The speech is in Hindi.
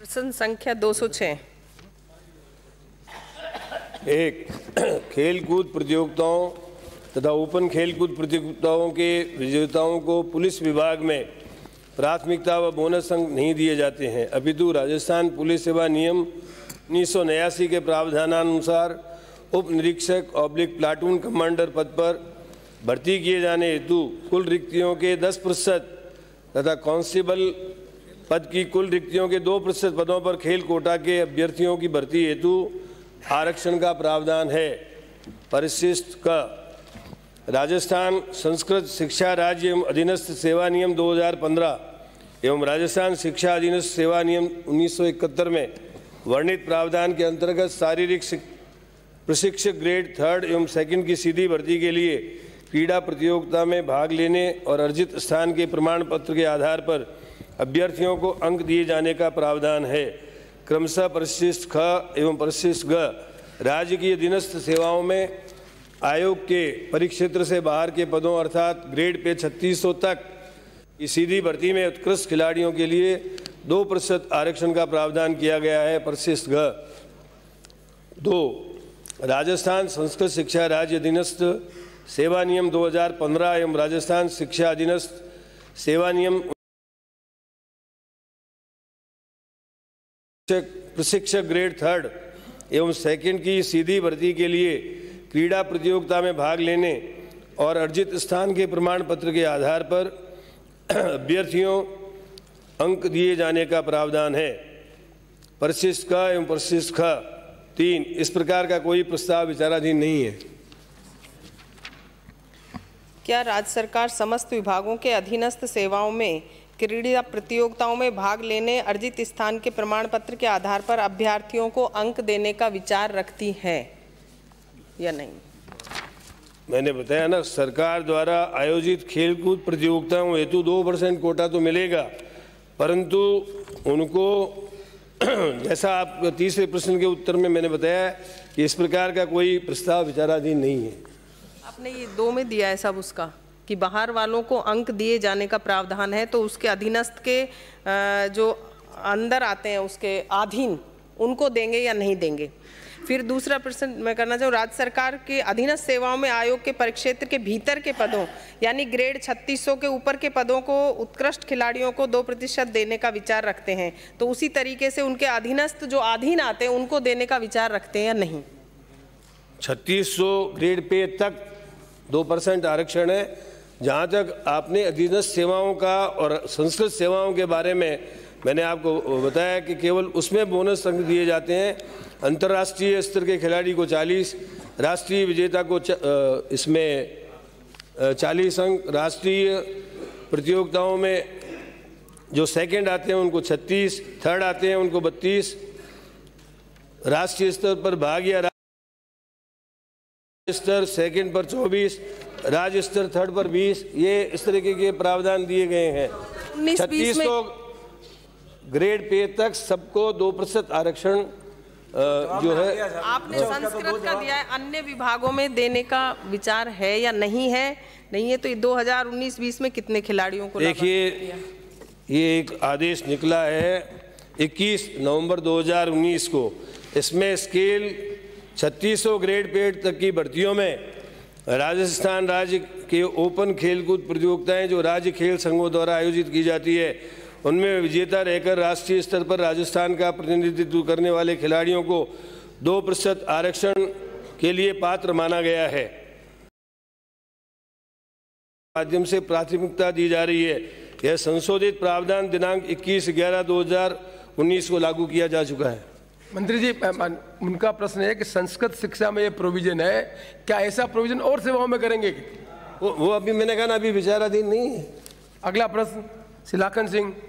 प्रश्न संख्या 206। एक, खेलकूद प्रतियोगिताओं तथा ओपन खेलकूद प्रतियोगिताओं के विजेताओं को पुलिस विभाग में प्राथमिकता व बोनस अंक नहीं दिए जाते हैं, अपितु राजस्थान पुलिस सेवा नियम 1989 के प्रावधानानुसार उप निरीक्षक / प्लाटून कमांडर पद पर भर्ती किए जाने हेतु कुल रिक्तियों के 10% तथा कांस्टेबल पद की कुल रिक्तियों के 2% पदों पर खेल कोटा के अभ्यर्थियों की भर्ती हेतु आरक्षण का प्रावधान है। परिशिष्ट का राजस्थान संस्कृत शिक्षा राज्य एवं अधीनस्थ सेवा नियम 2015 एवं राजस्थान शिक्षा अधीनस्थ सेवा नियम 1971 में वर्णित प्रावधान के अंतर्गत शारीरिक प्रशिक्षक ग्रेड 3 एवं 2 की सीधी भर्ती के लिए क्रीड़ा प्रतियोगिता में भाग लेने और अर्जित स्थान के प्रमाण पत्र के आधार पर अभ्यर्थियों को अंक दिए जाने का प्रावधान है। क्रमशः परिशिष्ट ख एवं परिशिष्ट ग राज्य की अधीनस्थ सेवाओं में आयोग के परिक्षेत्र से बाहर के पदों अर्थात ग्रेड पे 3600 तक की सीधी भर्ती में उत्कृष्ट खिलाड़ियों के लिए 2% आरक्षण का प्रावधान किया गया है। परिशिष्ट ग 2 राजस्थान संस्कृत शिक्षा राज्य अधीनस्थ सेवा नियम 2015 एवं राजस्थान शिक्षा अधीनस्थ सेवा नियम प्रशिक्षक ग्रेड 3 एवं 2 की सीधी भर्ती के लिए क्रीड़ा प्रतियोगिता में भाग लेने और अर्जित स्थान के प्रमाण पत्र के आधार पर अभ्यर्थियों अंक दिए जाने का प्रावधान है। परिशिष्ट क एवं परिशिष्ट ख 3 इस प्रकार का कोई प्रस्ताव विचाराधीन नहीं है। क्या राज्य सरकार समस्त विभागों के अधीनस्थ सेवाओं में क्रीड़ा प्रतियोगिताओं में भाग लेने अर्जित स्थान के प्रमाण पत्र के आधार पर अभ्यर्थियों को अंक देने का विचार रखती है या नहीं? मैंने बताया ना, सरकार द्वारा आयोजित खेलकूद प्रतियोगिताओं हेतु 2% कोटा तो मिलेगा, परंतु उनको जैसा आप तीसरे प्रश्न के उत्तर में मैंने बताया कि इस प्रकार का कोई प्रस्ताव विचाराधीन नहीं है। आपने ये 2 में दिया है सब उसका कि बाहर वालों को अंक दिए जाने का प्रावधान है, तो उसके अधीनस्थ के जो अंदर आते हैं उसके अधीन उनको देंगे या नहीं देंगे। फिर दूसरा प्रश्न मैं करना चाहूँ, राज्य सरकार के अधीनस्थ सेवाओं में आयोग के परिक्षेत्र के भीतर के पदों यानी ग्रेड 3600 के ऊपर के पदों को उत्कृष्ट खिलाड़ियों को 2% देने का विचार रखते हैं, तो उसी तरीके से उनके अधीनस्थ जो अधीन आते हैं उनको देने का विचार रखते हैं या नहीं? 3600 ग्रेड पे तक 2% आरक्षण है। जहाँ तक आपने अधीनस्थ सेवाओं का और संस्कृत सेवाओं के बारे में मैंने आपको बताया कि केवल उसमें बोनस अंक दिए जाते हैं। अंतर्राष्ट्रीय स्तर के खिलाड़ी को 40, राष्ट्रीय विजेता को इसमें 40 अंक, राष्ट्रीय प्रतियोगिताओं में जो 2nd आते हैं उनको 36, 3rd आते हैं उनको 32, राष्ट्रीय स्तर पर भाग या स्तर 2nd पर 24, राज्य स्तर 3rd पर 20, ये इस तरीके के प्रावधान दिए गए हैं। 3600 ग्रेड पे तक सबको 2% आरक्षण जो है आपने संस्कृत का दिया है, अन्य विभागों में देने का विचार है या नहीं है? नहीं है तो 2019-20 में कितने खिलाड़ियों को? देखिए, ये एक आदेश निकला है 21 नवंबर 2019 को। इसमें स्केल 3600 ग्रेड पे तक की भर्तियों में राजस्थान राज्य के ओपन खेलकूद प्रतियोगिताएं जो राज्य खेल संघों द्वारा आयोजित की जाती है उनमें विजेता रहकर राष्ट्रीय स्तर पर राजस्थान का प्रतिनिधित्व करने वाले खिलाड़ियों को 2% आरक्षण के लिए पात्र माना गया है। माध्यम से प्राथमिकता दी जा रही है। यह संशोधित प्रावधान दिनांक 21/11/2019 को लागू किया जा चुका है। मंत्री जी, उनका प्रश्न है कि संस्कृत शिक्षा में ये प्रोविजन है, क्या ऐसा प्रोविजन और सेवाओं में करेंगे? वो अभी मैंने कहा ना, अभी विचाराधीन नहीं है। अगला प्रश्न शिलाखन सिंह।